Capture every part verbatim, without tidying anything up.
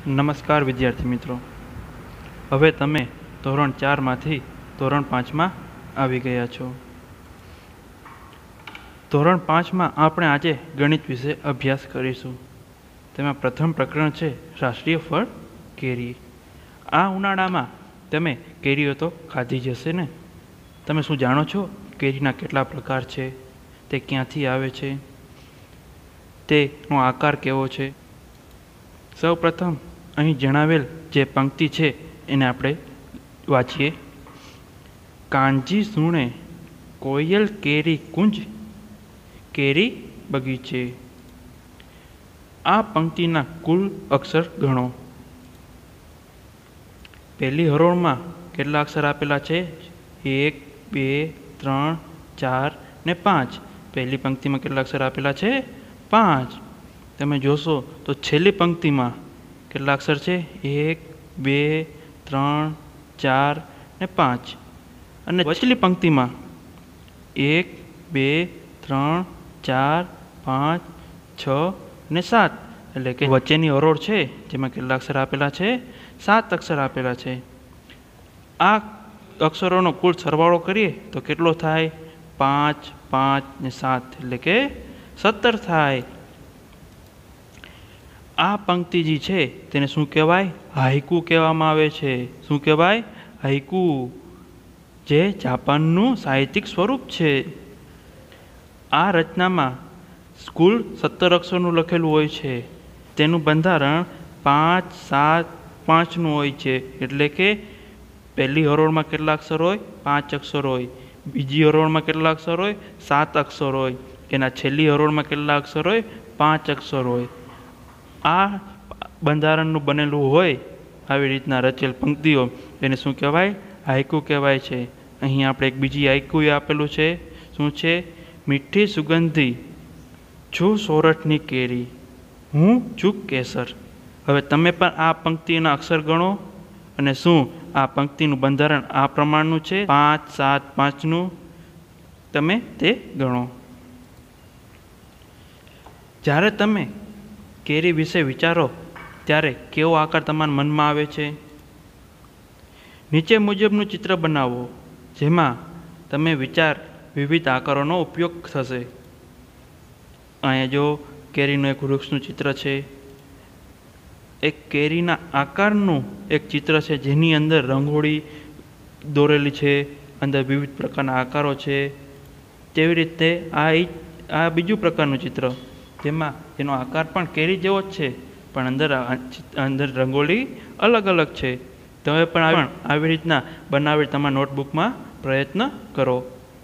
નમસ્કાર વિદ્યાર્થી મિત્રો, હવે તમે ધોરણ ચારમાંથી ધોરણ પાંચમાં આવી ગયા છો. ધોરણ પાંચમાં આપણે આજે ગણિત વિશે અભ્યાસ કરીશું. તેમાં પ્રથમ પ્રકરણ છે રાષ્ટ્રીય ફળ કેરી. આ ઉનાળામાં તમે કેરીઓ તો ખાધી જ હશે ને? તમે શું જાણો છો કેરીના કેટલા પ્રકાર છે, તે ક્યાંથી આવે છે, તેનો આકાર કેવો છે? સૌ પ્રથમ અહીં જણાવેલ જે પંક્તિ છે એને આપણે વાંચીએ. કાંજી સૂણે કોયલ કેરી કુંજ, કેરી બગીચે. આ પંક્તિના કુલ અક્ષર ગણો. પહેલી હરોળમાં કેટલા અક્ષર આપેલા છે? એક, બે, ત્રણ, ચાર ને પાંચ. પહેલી પંક્તિમાં કેટલા અક્ષર આપેલા છે? પાંચ. તમે જોશો તો છેલ્લી પંક્તિમાં કેટલા અક્ષર છે? એક, બે, ત્રણ, ચાર ને પાંચ. અને વચલી પંક્તિમાં એક, બે, ત્રણ, ચાર, પાંચ, છ ને સાત. એટલે કે વચ્ચેની હરોળ છે જેમાં કેટલા અક્ષર આપેલા છે? સાત અક્ષર આપેલા છે. આ અક્ષરોનો કુલ સરવાળો કરીએ તો કેટલો થાય? પાંચ, પાંચ ને સાત એટલે કે સત્તર થાય. આ પંક્તિ જે છે તેને શું કહેવાય? હાઈકુ કહેવામાં આવે છે. શું કહેવાય? હાઈકુ, જે જાપાનનું સાહિત્યિક સ્વરૂપ છે. આ રચનામાં કુલ સત્તર અક્ષરનું લખેલું હોય છે. તેનું બંધારણ પાંચ સાત પાંચનું હોય છે. એટલે કે પહેલી હરોળમાં કેટલા અક્ષર હોય? પાંચ અક્ષર હોય. બીજી હરોળમાં કેટલા અક્ષર હોય? સાત અક્ષર હોય. એના છેલ્લી હરોળમાં કેટલા અક્ષર હોય? પાંચ અક્ષર હોય. આ બંધારણનું બનેલું હોય આવી રીતના રચેલ પંક્તિઓ એને શું કહેવાય? હાઈકુ કહેવાય છે. અહીં આપણે એક બીજી હાઈકુ આપેલું છે. શું છે? મીઠી સુગંધી છું સોરઠની કેરી, હું છું કેસર. હવે તમે પણ આ પંક્તિના અક્ષર ગણો અને શું આ પંક્તિનું બંધારણ આ પ્રમાણનું છે? પાંચ સાત પાંચનું. તમે તે ગણો. જ્યારે તમે કેરી વિશે વિચારો ત્યારે કેવો આકાર તમારા મનમાં આવે છે? નીચે મુજબનું ચિત્ર બનાવો જેમાં તમે વિચાર વિવિધ આકારોનો ઉપયોગ થશે. અહીંયા જો કેરીનું એક વૃક્ષનું ચિત્ર છે, એક કેરીના આકારનું એક ચિત્ર છે જેની અંદર રંગોળી દોરેલી છે, અંદર વિવિધ પ્રકારના આકારો છે. તેવી રીતે આ આ બીજું પ્રકારનું ચિત્ર જેમાં એનો આકાર પણ કેરી જેવો જ છે પણ અંદર અંદર રંગોળી અલગ અલગ છે. તમે પણ આવી રીતના બનાવી તમારા નોટબુકમાં પ્રયત્ન કરો.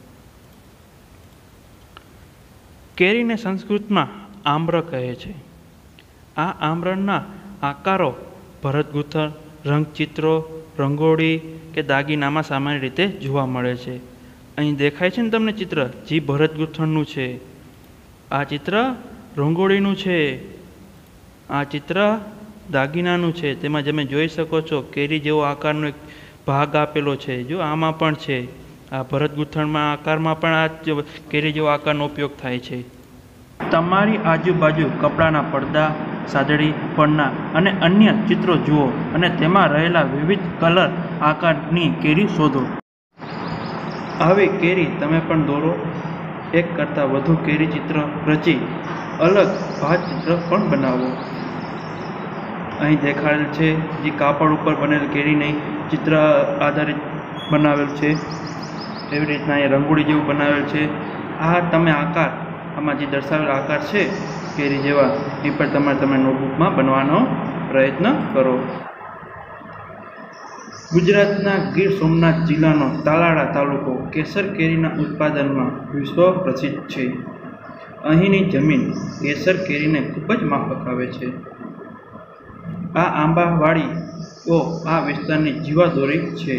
કેરીને સંસ્કૃતમાં આમ્ર કહે છે. આ આમ્રના આકારો ભરતગુંથણ, રંગચિત્રો, રંગોળી કે દાગીનામાં સામાન્ય રીતે જોવા મળે છે. અહીં દેખાય છે ને તમને ચિત્ર, જે ભરતગુંથણનું છે. આ ચિત્ર રંગોળીનું છે. આ ચિત્ર દાગીનાનું છે. તેમાં તમે જોઈ શકો છો કેરી જેવો આકારનો એક ભાગ આપેલો છે. જો આમાં પણ છે. આ ભરતગુંથણમાં આકારમાં પણ આ કેરી જેવો આકારનો ઉપયોગ થાય છે. તમારી આજુબાજુ કપડાના પડદા, સાદડી પરના અને અન્ય ચિત્રો જુઓ અને તેમાં રહેલા વિવિધ કલર આકારની કેરી શોધો. આવી કેરી તમે પણ દોરો. એક કરતાં વધુ કેરી ચિત્ર રચી અલગ ભાત ચિત્ર પણ બનાવો. અહીં દેખાડેલ છે જે કાપડ ઉપર બનેલ કેરીને ચિત્ર આધારિત બનાવેલ છે. એવી રીતના એ રંગોળી જેવું બનાવેલ છે. આ તમે આકાર, આમાં જે દર્શાવેલ આકાર છે કેરી જેવા, એ પણ તમારે તમે નોટબુકમાં બનવાનો પ્રયત્ન કરો. ગુજરાતના ગીર સોમનાથ જિલ્લાનો તાલાળા તાલુકો કેસર કેરીના ઉત્પાદનમાં વિશ્વ પ્રસિદ્ધ છે. અહીંની જમીન કેસર કેરીને ખૂબ જ માફક આવે છે. આ આંબાવાડીઓ આ વિસ્તારની જીવાદોરી છે.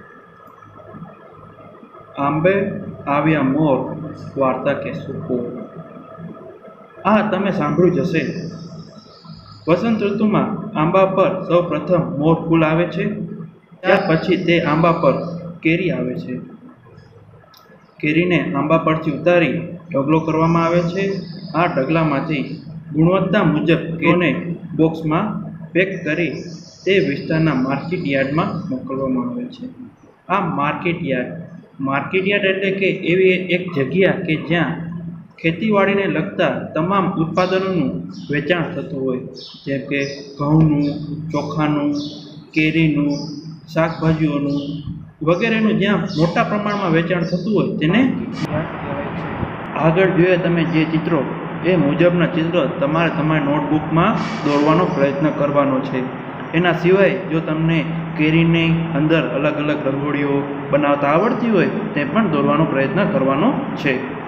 આંબે આવ્યા મોર, વાર્તા કહેશું કોર. આ તમે સાંભળ્યું જ હશે. વસંત ઋતુમાં આંબા પર સૌ પ્રથમ મોર ફૂલ આવે છે. ત્યાર પછી તે આંબા પર કેરી આવે છે. કેરીને આંબા પરથી ઉતારી ઢગલો કરવામાં આવે છે. આ ઢગલામાંથી ગુણવત્તા મુજબ કેરીને બોક્સમાં પેક કરી તે વિસ્તારના માર્કેટ યાર્ડમાં મોકલવામાં આવે છે. આ માર્કેટ યાર્ડ માર્કેટ યાર્ડ એટલે કે એવી એક જગ્યા કે જ્યાં ખેતીવાડીને લગતા તમામ ઉત્પાદનોનું વેચાણ થતું હોય, જેમ કે ઘઉંનું, ચોખાનું, કેરીનું, શાકભાજીઓનું વગેરેનું જ્યાં મોટા પ્રમાણમાં વેચાણ થતું હોય તેને યાર્ડ કહેવાય છે. આગળ જોઈએ તમે જે ચિત્રો એ મુજબના ચિત્રો તમારે તમારી નોટબુકમાં દોરવાનો પ્રયત્ન કરવાનો છે. એના સિવાય જો તમને કેરીની અંદર અલગ અલગ રંગોળીઓ બનાવતા આવડતી હોય તે પણ દોરવાનો પ્રયત્ન કરવાનો છે.